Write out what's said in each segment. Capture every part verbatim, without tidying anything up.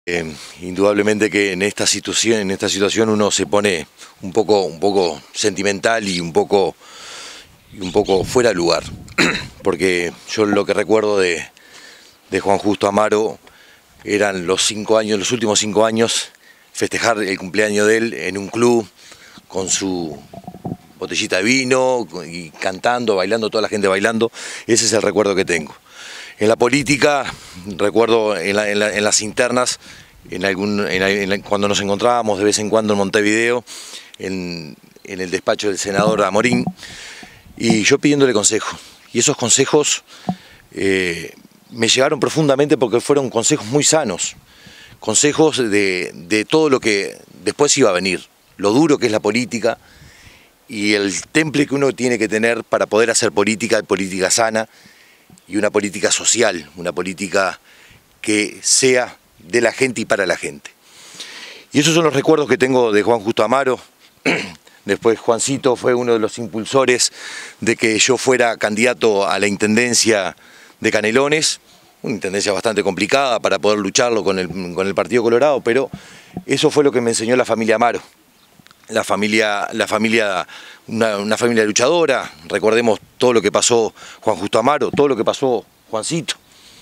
Eh, indudablemente que en esta situación, en esta situación uno se pone un poco, un poco sentimental y un poco, y un poco fuera de lugar, porque yo lo que recuerdo de, de Juan Justo Amaro eran los cinco años, los últimos cinco años, festejar el cumpleaños de él en un club con su botellita de vino y cantando, bailando, toda la gente bailando. Ese es el recuerdo que tengo. En la política, recuerdo en, la, en, la, en las internas, en algún, en, en, cuando nos encontrábamos de vez en cuando en Montevideo, en, en el despacho del senador Amorín, y yo pidiéndole consejos. Y esos consejos eh, me llegaron profundamente porque fueron consejos muy sanos, consejos de, de todo lo que después iba a venir, lo duro que es la política y el temple que uno tiene que tener para poder hacer política, política sana, y una política social, una política que sea de la gente y para la gente. Y esos son los recuerdos que tengo de Juan Justo Amaro. Después Juancito fue uno de los impulsores de que yo fuera candidato a la intendencia de Canelones, una intendencia bastante complicada para poder lucharlo con el, con el Partido Colorado, pero eso fue lo que me enseñó la familia Amaro. La familia, la familia una, una familia luchadora, recordemos todo lo que pasó Juan Justo Amaro, todo lo que pasó Juancito,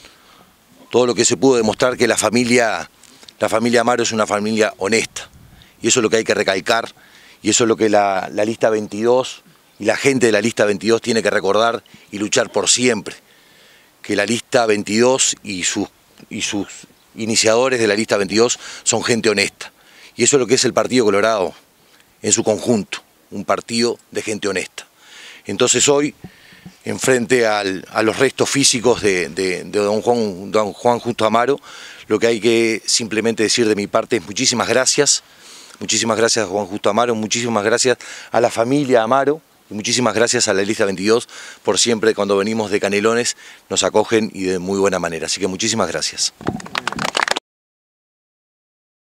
todo lo que se pudo demostrar que la familia, la familia Amaro es una familia honesta, y eso es lo que hay que recalcar, y eso es lo que la, la lista veintidós y la gente de la lista veintidós tiene que recordar y luchar por siempre, que la lista veintidós y sus, y sus iniciadores de la lista veintidós son gente honesta, y eso es lo que es el Partido Colorado en su conjunto, un partido de gente honesta. Entonces hoy, en frente al, a los restos físicos de, de, de don, Juan, don Juan Justo Amaro, lo que hay que simplemente decir de mi parte es muchísimas gracias, muchísimas gracias a Juan Justo Amaro, muchísimas gracias a la familia Amaro, y muchísimas gracias a la lista veintidós por siempre cuando venimos de Canelones nos acogen y de muy buena manera. Así que muchísimas gracias.